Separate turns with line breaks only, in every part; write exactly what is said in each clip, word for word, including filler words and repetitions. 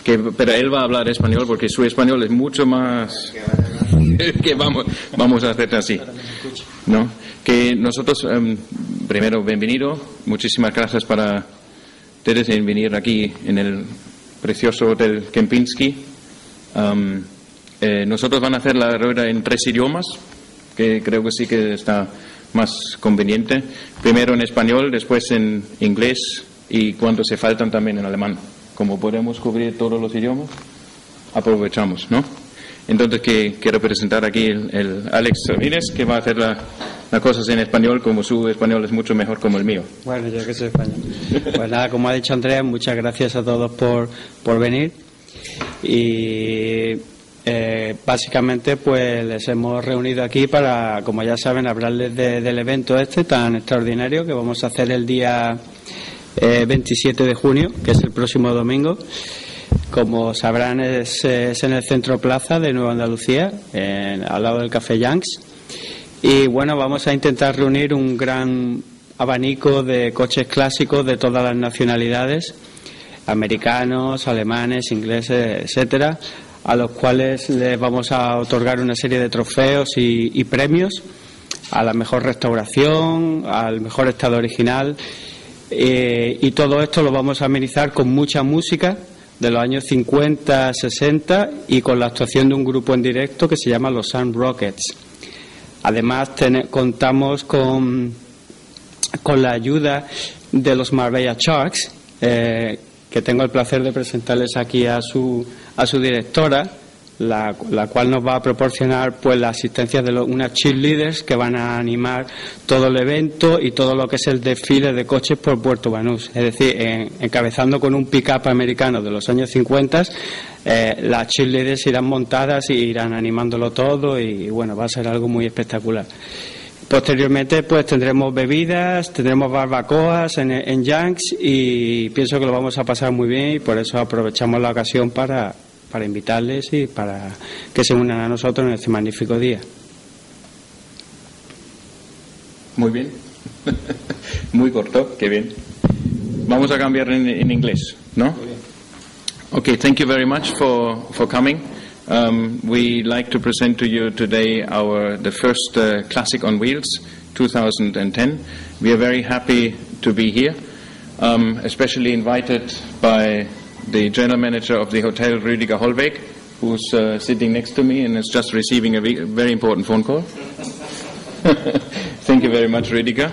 que, pero él va a hablar español porque su español es mucho más que vamos, vamos a hacer así, ¿no? Que nosotros, um, primero, bienvenido, muchísimas gracias para ustedes en venir aquí en el precioso Hotel Kempinski. Um, eh, nosotros van a hacer la rueda en tres idiomas, que creo que sí que está más conveniente. Primero en español, después en inglés y cuando se faltan también en alemán. Como podemos cubrir todos los idiomas, aprovechamos, ¿no? Entonces, que quiero presentar aquí el, el Alex Ramírez, que va a hacer la, las cosas en español, como su español es mucho mejor como el mío.
Bueno, yo que soy español. Pues nada, como ha dicho Andrea, muchas gracias a todos por, por venir. Y eh, básicamente, pues les hemos reunido aquí para, como ya saben, hablarles de, del evento este tan extraordinario que vamos a hacer el día eh, veintisiete de junio, que es el próximo domingo. Como sabrán, es, es en el Centro Plaza de Nueva Andalucía, en, al lado del Café Yanks. Y bueno, vamos a intentar reunir un gran abanico de coches clásicos de todas las nacionalidades, americanos, alemanes, ingleses, etcétera, a los cuales les vamos a otorgar una serie de trofeos y, y premios a la mejor restauración, al mejor estado original, eh, y todo esto lo vamos a amenizar con mucha música de los años cincuenta, sesenta y con la actuación de un grupo en directo que se llama los Sun Rockets. Además, ten, contamos con, con la ayuda de los Marbella Sharks, eh, que tengo el placer de presentarles aquí a su, a su directora, la, la cual nos va a proporcionar pues la asistencia de los, unas cheerleaders que van a animar todo el evento y todo lo que es el desfile de coches por Puerto Banús. Es decir, en, encabezando con un pick-up americano de los años cincuenta, eh, las cheerleaders irán montadas y irán animándolo todo y, y bueno, va a ser algo muy espectacular. Posteriormente pues tendremos bebidas, tendremos barbacoas en, en Yanks y pienso que lo vamos a pasar muy bien y por eso aprovechamos la ocasión para para invitarles y para que se unan a nosotros en este magnífico día.
Muy bien. Muy corto, qué bien. Vamos a cambiar en, en inglés, ¿no? Okay, thank you very much for, for coming. Um, we like to present to you today our the first uh, Classic on Wheels two thousand ten. We are very happy to be here, um, especially invited by the general manager of the hotel, Rüdiger Hollweg, who's uh, sitting next to me and is just receiving a very important phone call. Thank you very much, Rüdiger.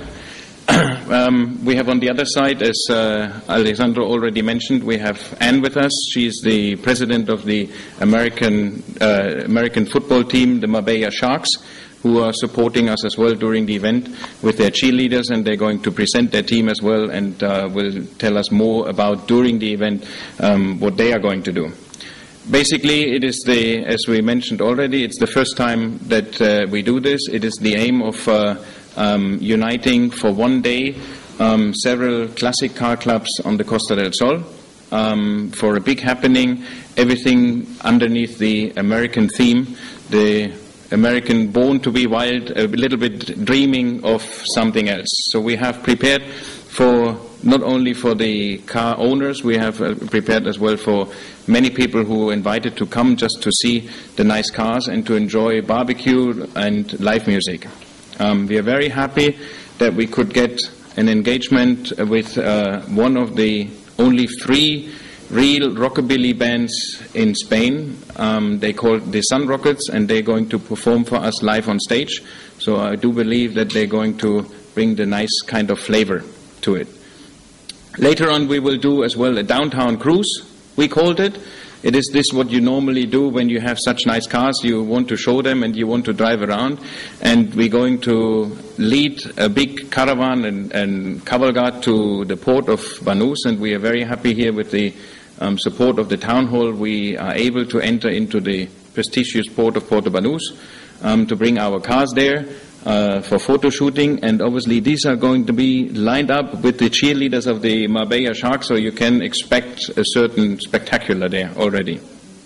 um, we have on the other side, as uh, Alessandro already mentioned, we have Anne with us. She's the president of the American uh, American football team, the Marbella Sharks, who are supporting us as well during the event with their cheerleaders, and they're going to present their team as well and uh, will tell us more about during the event um, what they are going to do. Basically, it is the, as we mentioned already, it's the first time that uh, we do this. It is the aim of uh, um, uniting for one day um, several classic car clubs on the Costa del Sol um, for a big happening, everything underneath the American theme, the American born to be wild, a little bit dreaming of something else. So we have prepared for not only for the car owners, we have uh, prepared as well for many people who are invited to come just to see the nice cars and to enjoy barbecue and live music. Um, we are very happy that we could get an engagement with uh, one of the only three real rockabilly bands in Spain. Um, they call the Sun Rockets, and they're going to perform for us live on stage. So I do believe that they're going to bring the nice kind of flavor to it. Later on, we will do as well a downtown cruise, we called it. It is this what you normally do when you have such nice cars. You want to show them and you want to drive around. And we're going to lead a big caravan and, and cavalcade to the port of Banús, and we are very happy here with the Um, support of the town hall. We are able to enter into the prestigious port of Puerto Banús um, to bring our cars there uh, for photo shooting, and obviously these are going to be lined up with the cheerleaders of the Marbella Sharks, so you can expect a certain spectacular there already.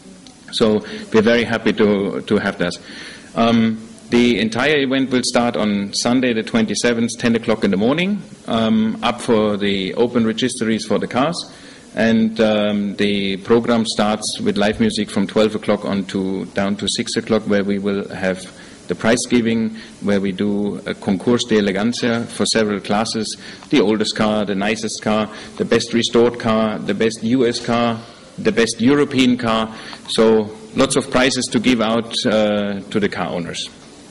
So we're very happy to, to have that. Um, The entire event will start on Sunday the twenty-seventh, ten o'clock in the morning, um, up for the open registries for the cars. and um, the program starts with live music from twelve o'clock on to down to six o'clock, where we will have the prize giving, where we do a concurso de elegancia for several classes, the oldest car, the nicest car, the best restored car, the best U S car, the best European car, so lots of prizes to give out uh, to the car owners.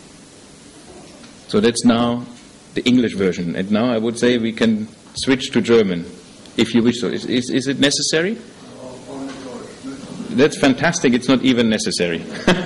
So that's now the English version, and now I would say we can switch to German, if you wish so. Is, is, is it necessary? That's fantastic, it's not even necessary.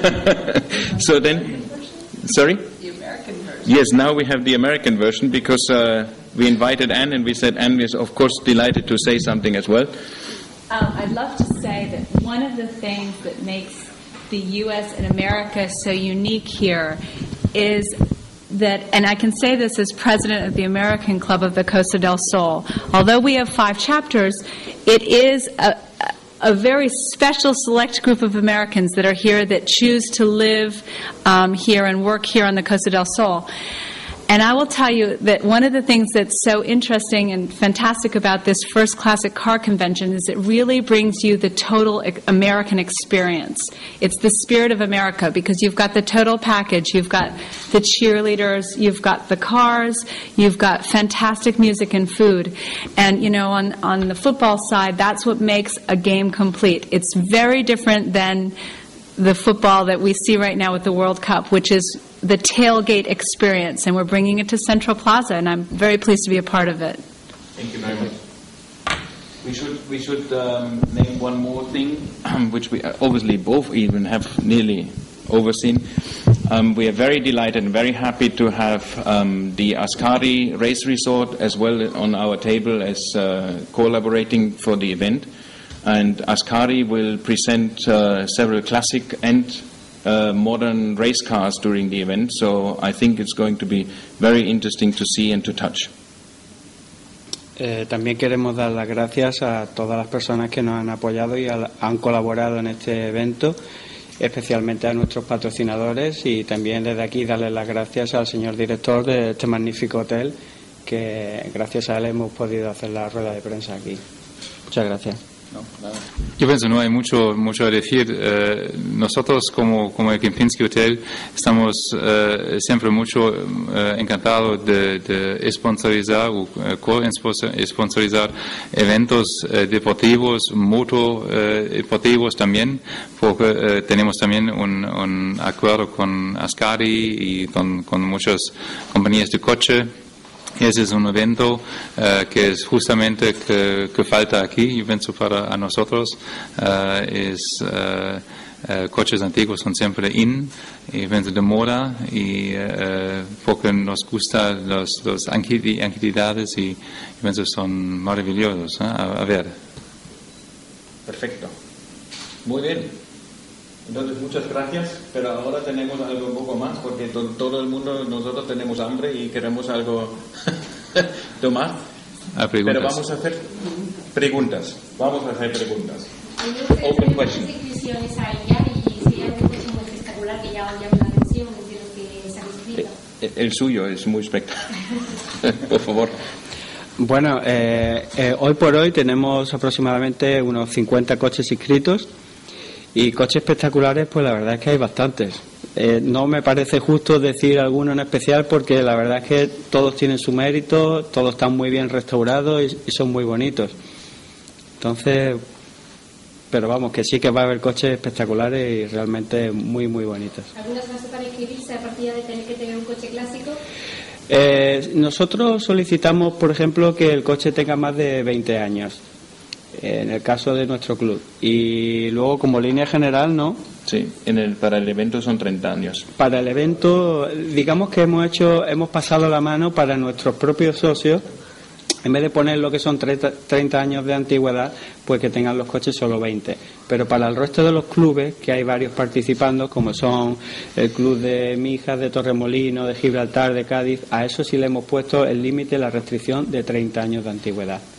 So then, sorry?
The American version.
Yes, now we have the American version, because uh, we invited Anne, and we said Anne is of course delighted to say something as well.
Um, I'd love to say that one of the things that makes the U S and America so unique here is that, and I can say this as president of the American Club of the Costa del Sol, although we have five chapters, it is a, a very special select group of Americans that are here that choose to live um, here and work here on the Costa del Sol. And I will tell you that one of the things that's so interesting and fantastic about this first classic car convention is it really brings you the total American experience. It's the spirit of America, because you've got the total package. You've got the cheerleaders, you've got the cars, you've got fantastic music and food. And, you know, on, on the football side, that's what makes a game complete. It's very different than the football that we see right now with the World Cup, which is the tailgate experience, and we're bringing it to Central Plaza, and I'm very pleased to be a part of it.
Thank you very much. We should we should um, name one more thing, which we obviously both even have nearly overseen. Um, we are very delighted and very happy to have um, the Ascari Race Resort as well on our table as uh, collaborating for the event. And Ascari will present uh, several classic and uh, modern race cars during the event, so I think it's going to be very interesting to see and to touch.
Eh, también queremos dar las gracias a todas las personas que nos han apoyado y al, han colaborado en este evento, especialmente a nuestros patrocinadores, y también desde aquí darles las gracias al señor director de este magnífico hotel, que gracias a él hemos podido hacer la rueda de prensa aquí. Muchas gracias.
No, yo pienso no hay mucho mucho a decir. Eh, nosotros como como el Kempinski Hotel estamos eh, siempre mucho eh, encantados de, de sponsorizar o eh, co-sponsorizar eventos eh, deportivos, moto eh, deportivos también, porque eh, tenemos también un, un acuerdo con Ascari y con, con muchas compañías de coche. Ese es un evento uh, que es justamente que, que falta aquí, yo pienso, para a nosotros. Uh, es uh, uh, coches antiguos son siempre in, y pienso de moda, y uh, porque nos gustan las los actividades y yo pienso son maravillosos. ¿eh? A, a ver.
Perfecto. Muy bien. Entonces, muchas gracias, pero ahora tenemos algo un poco más, porque to todo el mundo, nosotros tenemos hambre y queremos algo tomar.
A preguntas.
Pero vamos a hacer preguntas. Vamos a hacer preguntas.
Open question. Inscripciones hay ya y sería un coche muy espectacular que ya llame la atención de los que se han inscrito.
El, el suyo es muy espectacular. Por favor.
Bueno, eh, eh, hoy por hoy tenemos aproximadamente unos cincuenta coches inscritos. Y coches espectaculares, pues la verdad es que hay bastantes. Eh, no me parece justo decir alguno en especial, porque la verdad es que todos tienen su mérito, todos están muy bien restaurados y, y son muy bonitos. Entonces, pero vamos, que sí que va a haber coches espectaculares y realmente muy, muy bonitos.
¿Algunas bases para inscribirse a partir de tener que tener un coche clásico?
Eh, nosotros solicitamos, por ejemplo, que el coche tenga más de veinte años. En el caso de nuestro club. Y luego, como línea general, ¿no?
Sí, en el, para el evento son treinta años.
Para el evento, digamos que hemos hecho, hemos pasado la mano para nuestros propios socios. En vez de poner lo que son treinta años de antigüedad, pues que tengan los coches solo veinte. Pero para el resto de los clubes, que hay varios participando, como son el club de Mijas, de Torremolinos, de Gibraltar, de Cádiz, a eso sí le hemos puesto el límite, la restricción de treinta años de antigüedad.